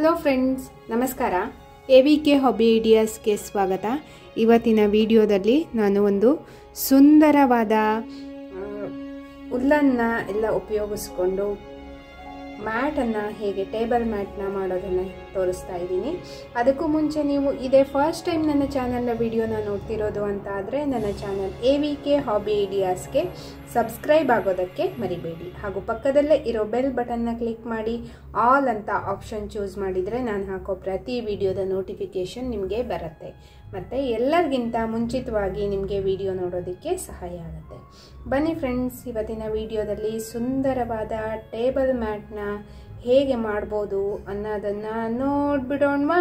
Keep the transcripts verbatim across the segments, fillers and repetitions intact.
Hello friends, ನಮಸ್ಕಾರ. A V K hobby ಐಡಿಯಾಸ್ಗೆ ಸ್ವಾಗತ. ಇವತ್ತಿನ ವಿಡಿಯೋದಲ್ಲಿ ನಾನು ಒಂದು ಸುಂದರವಾದ ಉಲ್ಲನ್ನ ಎಲ್ಲ ಉಪಯೋಗಿಸ್ಕೊಂಡು ಮ್ಯಾಟನ್ನು ಹೇಗೆ ಟೇಬಲ್ ಮ್ಯಾಟ್ನ ಮಾಡೋದನ್ನು ತೋರಿಸ್ತಾ ಇದ್ದೀನಿ. ಅದಕ್ಕೂ ಮುಂಚೆ ನೀವು ಇದೇ ಫಸ್ಟ್ ಟೈಮ್ ನನ್ನ ಚಾನಲ್ನ ವಿಡಿಯೋನ ನೋಡ್ತಿರೋದು ಅಂತ ಆದರೆ ನನ್ನ channel A V K hobby ಐಡಿಯಾಸ್ಗೆ ಸಬ್ಸ್ಕ್ರೈಬ್ ಆಗೋದಕ್ಕೆ ಮರಿಬೇಡಿ. ಹಾಗೂ ಪಕ್ಕದಲ್ಲೇ ಇರೋ ಬೆಲ್ ಬಟನ್ನ ಕ್ಲಿಕ್ ಮಾಡಿ ಆಲ್ ಅಂತ ಆಪ್ಷನ್ ಚೂಸ್ ಮಾಡಿದರೆ ನಾನು ಹಾಕೋ ಪ್ರತಿ ವಿಡಿಯೋದ ನೋಟಿಫಿಕೇಷನ್ ನಿಮಗೆ ಬರುತ್ತೆ. ಮತ್ತು ಎಲ್ಲರಿಗಿಂತ ಮುಂಚಿತವಾಗಿ ನಿಮಗೆ ವಿಡಿಯೋ ನೋಡೋದಕ್ಕೆ ಸಹಾಯ ಆಗುತ್ತೆ. ಬನ್ನಿ ಫ್ರೆಂಡ್ಸ್, ಇವತ್ತಿನ ವಿಡಿಯೋದಲ್ಲಿ ಸುಂದರವಾದ ಟೇಬಲ್ ಮ್ಯಾಟ್ನ ಹೇಗೆ ಮಾಡ್ಬೋದು ಅನ್ನೋದನ್ನು ನೋಡ್ಬಿಡೋಣವಾ.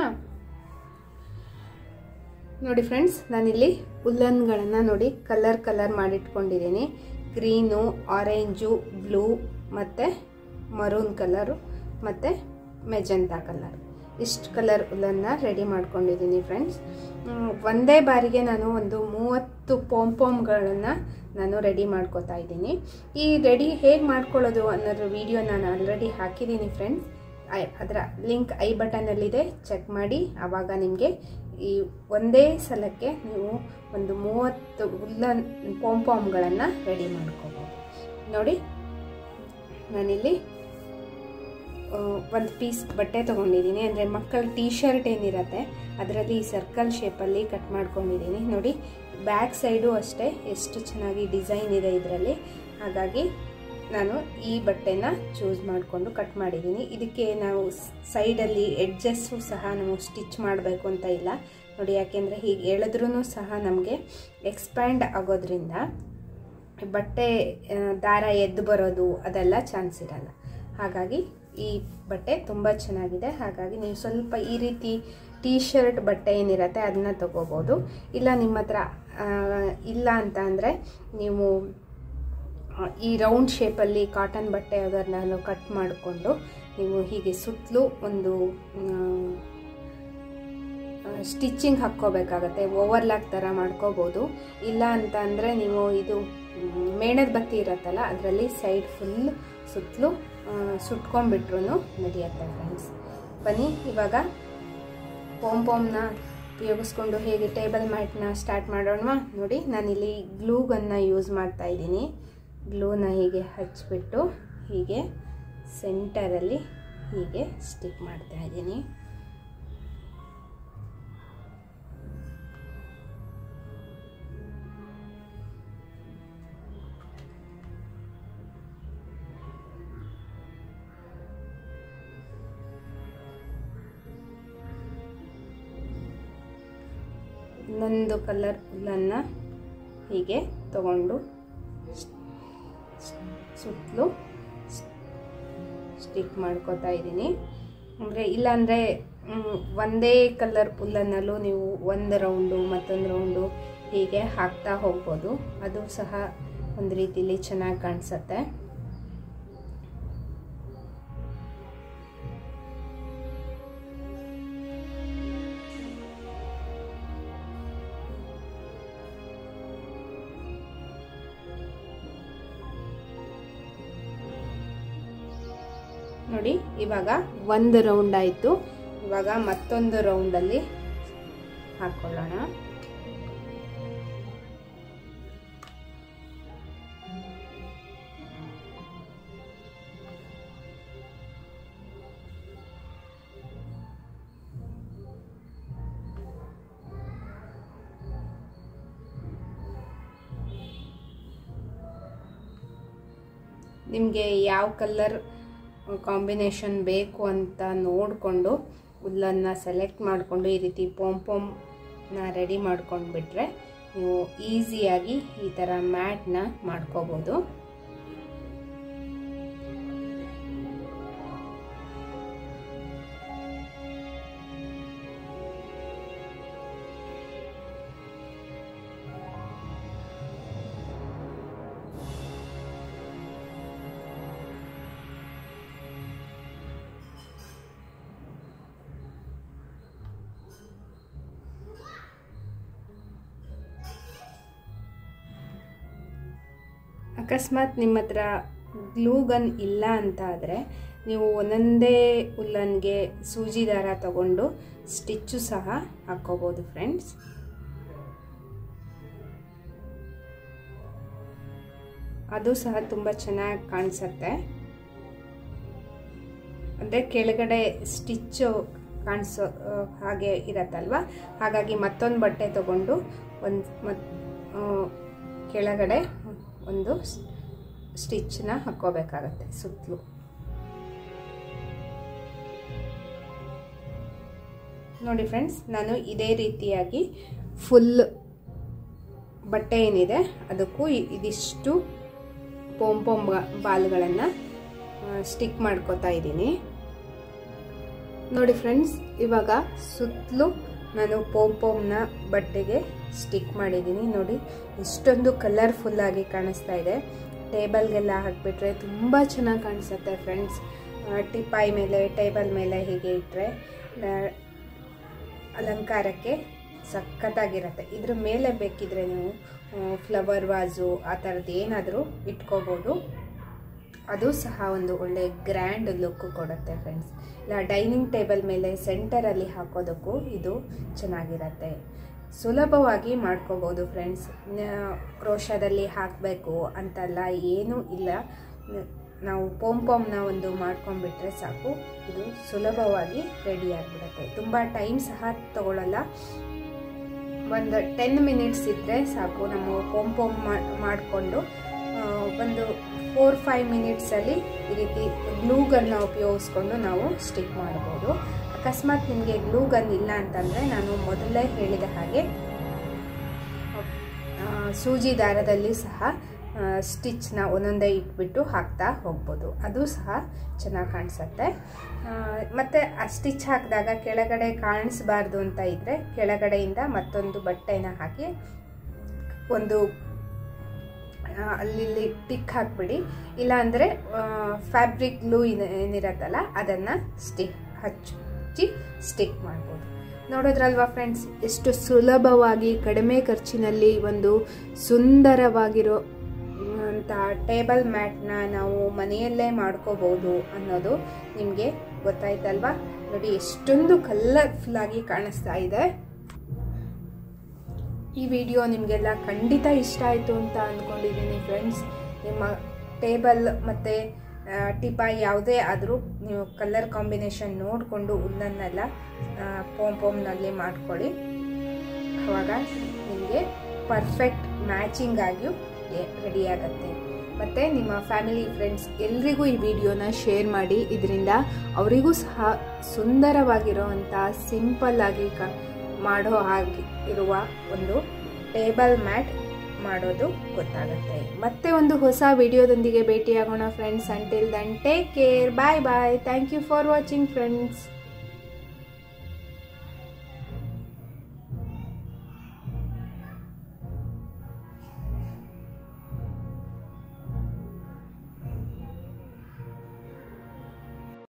ನೋಡಿ ಫ್ರೆಂಡ್ಸ್, ನಾನಿಲ್ಲಿ ಉಲ್ಲನ್ಗಳನ್ನು ನೋಡಿ ಕಲರ್ ಕಲರ್ ಮಾಡಿಟ್ಕೊಂಡಿದ್ದೀನಿ. ಗ್ರೀನು, ಆರೆಂಜು, ಬ್ಲೂ ಮತ್ತು ಮರೂನ್ ಕಲರು ಮತ್ತು ಮೆಜೆಂಟಾ ಕಲರ್, ಇಷ್ಟು ಕಲರ್ ಉಲ್ಲನ್ನ ರೆಡಿ ಮಾಡ್ಕೊಂಡಿದ್ದೀನಿ ಫ್ರೆಂಡ್ಸ್. ಒಂದೇ ಬಾರಿಗೆ ನಾನು ಒಂದು ಮೂವತ್ತು ಪೋಂಪೋಮ್ಗಳನ್ನು ನಾನು ರೆಡಿ ಮಾಡ್ಕೋತಾ ಇದ್ದೀನಿ. ಈ ರೆಡಿ ಹೇಗೆ ಮಾಡ್ಕೊಳ್ಳೋದು ಅನ್ನೋದ್ರ ವಿಡಿಯೋ ನಾನು ಆಲ್ರೆಡಿ ಹಾಕಿದ್ದೀನಿ ಫ್ರೆಂಡ್ಸ್. ಐ ಅದರ ಲಿಂಕ್ ಐ ಬಟನಲ್ಲಿದೆ, ಚೆಕ್ ಮಾಡಿ. ಆವಾಗ ನಿಮಗೆ ಈ ಒಂದೇ ಸಲಕ್ಕೆ ನೀವು ಒಂದು ಮೂವತ್ತು ಉಲ್ಲನ್ ಪೋಂಪೋಮ್ಗಳನ್ನು ರೆಡಿ ಮಾಡ್ಕೋಬೋದು. ನೋಡಿ, ನಾನಿಲ್ಲಿ ಒಂದು ಪೀಸ್ ಬಟ್ಟೆ ತೊಗೊಂಡಿದ್ದೀನಿ. ಅಂದರೆ ಮಕ್ಕಳ ಟೀ ಶರ್ಟ್ ಏನಿರುತ್ತೆ ಅದರಲ್ಲಿ ಈ ಸರ್ಕಲ್ ಶೇಪಲ್ಲಿ ಕಟ್ ಮಾಡ್ಕೊಂಡಿದ್ದೀನಿ. ನೋಡಿ, ಬ್ಯಾಕ್ ಸೈಡು ಅಷ್ಟೇ ಎಷ್ಟು ಚೆನ್ನಾಗಿ ಡಿಸೈನ್ ಇದೆ ಇದರಲ್ಲಿ. ಹಾಗಾಗಿ ನಾನು ಈ ಬಟ್ಟೆನ ಚೂಸ್ ಮಾಡಿಕೊಂಡು ಕಟ್ ಮಾಡಿದ್ದೀನಿ. ಇದಕ್ಕೆ ನಾವು ಸೈಡಲ್ಲಿ ಎಡ್ಜಸ್ಸು ಸಹ ನಾವು ಸ್ಟಿಚ್ ಮಾಡಬೇಕು ಅಂತ ಇಲ್ಲ ನೋಡಿ, ಯಾಕೆಂದರೆ ಹೀಗೆ ಎಳೆದ್ರೂ ಸಹ ನಮಗೆ ಎಕ್ಸ್ಪ್ಯಾಂಡ್ ಆಗೋದ್ರಿಂದ ಬಟ್ಟೆ ದಾರ ಎದ್ದು ಬರೋದು ಅದೆಲ್ಲ ಚಾನ್ಸ್ ಇರಲ್ಲ. ಹಾಗಾಗಿ ಈ ಬಟ್ಟೆ ತುಂಬ ಚೆನ್ನಾಗಿದೆ. ಹಾಗಾಗಿ ನೀವು ಸ್ವಲ್ಪ ಈ ರೀತಿ ಟೀ ಶರ್ಟ್ ಬಟ್ಟೆ ಏನಿರುತ್ತೆ ಅದನ್ನ ತಗೋಬೋದು. ಇಲ್ಲ ನಿಮ್ಮ ಹತ್ರ ಇಲ್ಲ ಅಂತ ಅಂದರೆ ನೀವು ಈ ರೌಂಡ್ ಶೇಪಲ್ಲಿ ಕಾಟನ್ ಬಟ್ಟೆ ಅದನ್ನು ಕಟ್ ಮಾಡಿಕೊಂಡು ನೀವು ಹೀಗೆ ಸುತ್ತಲೂ ಒಂದು ಸ್ಟಿಚ್ಚಿಂಗ್ ಹಾಕ್ಕೋಬೇಕಾಗತ್ತೆ. ಓವರ್ಲಾಕ್ ಥರ ಮಾಡ್ಕೋಬೋದು. ಇಲ್ಲ ಅಂತ ಅಂದರೆ ನೀವು ಇದು ಮೇಣದ ಬತ್ತಿ ಇರುತ್ತಲ್ಲ ಅದರಲ್ಲಿ ಸೈಡ್ ಫುಲ್ ಸುತ್ತಲೂ ಸುಟ್ಕೊಂಡ್ಬಿಟ್ರೂ ನಡೆಯುತ್ತೆ ಫ್ರೆಂಡ್ಸ್. ಬನ್ನಿ ಇವಾಗ ಪೋಂಪೋಮ್ನ ಉಪಯೋಗಿಸ್ಕೊಂಡು ಹೇಗೆ ಟೇಬಲ್ ಮ್ಯಾಟ್ನ ಸ್ಟಾರ್ಟ್ ಮಾಡೋಣ. ನೋಡಿ, ನಾನಿಲ್ಲಿ ಗ್ಲೂ ಗನ್ನ ಯೂಸ್ ಮಾಡ್ತಾ ಇದ್ದೀನಿ. ಗ್ಲೂನ ಹೀಗೆ ಹಚ್ಚಿಬಿಟ್ಟು ಹೀಗೆ ಸೆಂಟರಲ್ಲಿ ಹೀಗೆ ಸ್ಟಿಕ್ ಮಾಡ್ತಾ ಇದ್ದೀನಿ. ಇನ್ನೊಂದು ಕಲರ್ ಉಲ್ಲನ್ನ ಹೀಗೆ ತಗೊಂಡು ಸುತ್ತಲೂ ಸ್ಟಿಕ್ ಮಾಡ್ಕೋತಾ ಇದ್ದೀನಿ. ಅಂದರೆ ಇಲ್ಲಾಂದರೆ ಒಂದೇ ಕಲರ್ ಉಲ್ಲನ್ನಲ್ಲೂ ನೀವು ಒಂದು ರೌಂಡು ಮತ್ತೊಂದು ರೌಂಡು ಹೀಗೆ ಹಾಕ್ತಾ ಹೋಗ್ಬೋದು. ಅದು ಸಹ ಒಂದು ರೀತಿಯಲ್ಲಿ ಚೆನ್ನಾಗಿ ಕಾಣಿಸುತ್ತೆ. ನೋಡಿ, ಇವಾಗ ಒಂದು ರೌಂಡ್ ಆಯಿತು. ಇವಾಗ ಮತ್ತೊಂದು ರೌಂಡಲ್ಲಿ ಹಾಕ್ಕೊಳ್ಳೋಣ. ನಿಮಗೆ ಯಾವ ಕಲರ್ ಕಾಂಬಿನೇಷನ್ ಬೇಕು ಅಂತ ನೋಡಿಕೊಂಡು ಉಲ್ಲನ್ನ ಸೆಲೆಕ್ಟ್ ಮಾಡಿಕೊಂಡು ಈ ರೀತಿ ಪೋಂಪೋಮ್ನ ರೆಡಿ ಮಾಡ್ಕೊಂಡು ಬಿಟ್ರೆ ನೀವು ಈಸಿಯಾಗಿ ಈ ಥರ ಮ್ಯಾಟ್ನ ಮಾಡ್ಕೋಬೋದು. ಅಕಸ್ಮಾತ್ ನಿಮ್ಮ ಹತ್ರ ಗ್ಲೂ ಗನ್ ಇಲ್ಲ ಅಂತ ಆದರೆ ನೀವು ಒಂದೊಂದೇ ಉಲ್ಲನ್ಗೆ ಸೂಜಿ ದಾರ ತಗೊಂಡು ಸ್ಟಿಚ್ಚು ಸಹ ಹಾಕ್ಕೋಬೋದು ಫ್ರೆಂಡ್ಸ್. ಅದು ಸಹ ತುಂಬ ಚೆನ್ನಾಗಿ ಕಾಣಿಸುತ್ತೆ. ಅಂದರೆ ಕೆಳಗಡೆ ಸ್ಟಿಚ್ಚು ಕಾಣಿಸೋ ಹಾಗೆ ಇರತ್ತಲ್ವ, ಹಾಗಾಗಿ ಮತ್ತೊಂದು ಬಟ್ಟೆ ತಗೊಂಡು ಒಂದು ಮತ್ ಕೆಳಗಡೆ ಒಂದು ಸ್ಟಿಚ್ನ ಹಾಕ್ಕೋಬೇಕಾಗತ್ತೆ ಸುತ್ತಲೂ. ನೋಡಿ ಫ್ರೆಂಡ್ಸ್, ನಾನು ಇದೇ ರೀತಿಯಾಗಿ ಫುಲ್ ಬಟ್ಟೆ ಏನಿದೆ ಅದಕ್ಕೂ ಇದಿಷ್ಟು ಪೋಮ್ ಪೋಮ್ ಬಾಲ್ಗಳನ್ನು ಸ್ಟಿಕ್ ಮಾಡ್ಕೋತಾ ಇದ್ದೀನಿ. ನೋಡಿ ಫ್ರೆಂಡ್ಸ್, ಇವಾಗ ಸುತ್ತಲೂ ನಾನು ಪೋಮ್ ಪೋಮ್ನ ಬಟ್ಟೆಗೆ ಸ್ಟಿಕ್ ಮಾಡಿದ್ದೀನಿ. ನೋಡಿ ಇಷ್ಟೊಂದು ಕಲರ್ಫುಲ್ಲಾಗಿ ಕಾಣಿಸ್ತಾ ಇದೆ. ಟೇಬಲ್ಗೆಲ್ಲ ಹಾಕಿಬಿಟ್ರೆ ತುಂಬ ಚೆನ್ನಾಗಿ ಕಾಣಿಸುತ್ತೆ ಫ್ರೆಂಡ್ಸ್. ಟಿಪಾಯಿ ಮೇಲೆ, ಟೇಬಲ್ ಮೇಲೆ ಹೀಗೆ ಇಟ್ಟರೆ ಅಲಂಕಾರಕ್ಕೆ ಸಖತ್ತಾಗಿರುತ್ತೆ. ಇದ್ರ ಮೇಲೆ ಬೇಕಿದ್ರೆ ನೀವು ಫ್ಲವರ್ ವಾಸು ಆ ಥರದ್ದು ಏನಾದರೂ ಇಟ್ಕೋಬೋದು. ಅದು ಸಹ ಒಂದು ಒಳ್ಳೆ ಗ್ರ್ಯಾಂಡ್ ಲುಕ್ ಕೊಡುತ್ತೆ ಫ್ರೆಂಡ್ಸ್. ಇಲ್ಲ ಡೈನಿಂಗ್ ಟೇಬಲ್ ಮೇಲೆ ಸೆಂಟರಲ್ಲಿ ಹಾಕೋದಕ್ಕೂ ಇದು ಚೆನ್ನಾಗಿರುತ್ತೆ. ಸುಲಭವಾಗಿ ಮಾಡ್ಕೋಬೋದು ಫ್ರೆಂಡ್ಸ್. ಕ್ರೋಶದಲ್ಲಿ ಹಾಕಬೇಕು ಅಂತಲ್ಲ ಏನೂ ಇಲ್ಲ. ನಾವು ಪೋಮ್ ಪೋಮ್ನ ಒಂದು ಮಾಡ್ಕೊಂಡ್ಬಿಟ್ರೆ ಸಾಕು, ಇದು ಸುಲಭವಾಗಿ ರೆಡಿ ಆಗಿಬಿಡುತ್ತೆ. ತುಂಬ ಟೈಮ್ ಸಹ ತಗೊಳ್ಳಲ್ಲ. ಒಂದು ಟೆನ್ ಮಿನಿಟ್ಸ್ ಇದ್ದರೆ ಸಾಕು. ನಮ್ಮ ಪೋಮ್ ಪೋಮ್ ಮಾಡಿಕೊಂಡು ಒಂದು ಫೋರ್ ಫೈವ್ ಮಿನಿಟ್ಸಲ್ಲಿ ಈ ರೀತಿ ಗ್ಲೂ ಗನ್ನ ಉಪಯೋಗಿಸ್ಕೊಂಡು ನಾವು ಸ್ಟಿಕ್ ಮಾಡ್ಬೋದು. ಅಕಸ್ಮಾತ್ ನಿಮಗೆ ಗ್ಲೂ ಗನ್ ಇಲ್ಲ ಅಂತಂದರೆ ನಾನು ಮೊದಲೇ ಹೇಳಿದ ಹಾಗೆ ಸೂಜಿ ದಾರದಲ್ಲಿ ಸಹ ಸ್ಟಿಚ್ನ ಒಂದೊಂದೇ ಇಟ್ಬಿಟ್ಟು ಹಾಕ್ತಾ ಹೋಗ್ಬೋದು. ಅದು ಸಹ ಚೆನ್ನಾಗಿ ಕಾಣಿಸುತ್ತೆ. ಮತ್ತು ಆ ಸ್ಟಿಚ್ ಹಾಕಿದಾಗ ಕೆಳಗಡೆ ಕಾಣಿಸ್ಬಾರ್ದು ಅಂತ ಇದ್ದರೆ ಕೆಳಗಡೆಯಿಂದ ಮತ್ತೊಂದು ಬಟ್ಟೆನ ಹಾಕಿ ಒಂದು ಅಲ್ಲಿ ಟಿಕ್ ಹಾಕ್ಬಿಡಿ. ಇಲ್ಲಾಂದರೆ ಫ್ಯಾಬ್ರಿಕ್ ಗ್ಲೂ ಏನಿರತ್ತಲ್ಲ ಅದನ್ನು ಸ್ಟಿಕ್ ಹಚ್ಚಿ ಸ್ಟಿಕ್ ಮಾಡ್ಬೋದು. ನೋಡೋದ್ರಲ್ವಾ ಫ್ರೆಂಡ್ಸ್, ಎಷ್ಟು ಸುಲಭವಾಗಿ ಕಡಿಮೆ ಖರ್ಚಿನಲ್ಲಿ ಒಂದು ಸುಂದರವಾಗಿರೋ ಅಂತ ಟೇಬಲ್ ಮ್ಯಾಟ್ನ ನಾವು ಮನೆಯಲ್ಲೇ ಮಾಡ್ಕೋಬೋದು ಅನ್ನೋದು ನಿಮಗೆ ಗೊತ್ತಾಯ್ತಲ್ವಾ. ನೋಡಿ ಎಷ್ಟೊಂದು ಕಲರ್ಫುಲ್ಲಾಗಿ ಕಾಣಿಸ್ತಾ ಇದೆ. ಈ ವಿಡಿಯೋ ನಿಮಗೆಲ್ಲ ಖಂಡಿತ ಇಷ್ಟ ಆಯಿತು ಅಂತ ಅಂದ್ಕೊಂಡಿದ್ದೀನಿ ಫ್ರೆಂಡ್ಸ್. ನಿಮ್ಮ ಟೇಬಲ್ ಮತ್ತು ಟಿಪಾಯಿ ಯಾವುದೇ ಆದರೂ ನೀವು ಕಲರ್ ಕಾಂಬಿನೇಷನ್ ನೋಡಿಕೊಂಡು ಉಲ್ಲನ್ನೆಲ್ಲ ಪೋಮ್ ಪೋಮ್ನಲ್ಲಿ ಮಾಡ್ಕೊಳ್ಳಿ. ಆವಾಗ ನಿಮಗೆ ಪರ್ಫೆಕ್ಟ್ ಮ್ಯಾಚಿಂಗ್ ಆಗಿಯೂ ರೆಡಿಯಾಗತ್ತೆ. ಮತ್ತು ನಿಮ್ಮ ಫ್ಯಾಮಿಲಿ ಫ್ರೆಂಡ್ಸ್ ಎಲ್ರಿಗೂ ಈ ವಿಡಿಯೋನ ಶೇರ್ ಮಾಡಿ. ಇದರಿಂದ ಅವರಿಗೂ ಸಹ ಸುಂದರವಾಗಿರುವಂಥ ಸಿಂಪಲ್ಲಾಗಿ ಕ ಮಾಡೋ ಹಾಗೆ ಇರುವ ಒಂದು ಟೇಬಲ್ ಮ್ಯಾಟ್ ಮಾಡೋದು ಗೊತ್ತಾಗುತ್ತೆ. ಮತ್ತೆ ಒಂದು ಹೊಸ ವಿಡಿಯೋದೊಂದಿಗೆ ಭೇಟಿಯಾಗೋಣ friends. Until then take care, bye bye. Thank you for watching friends.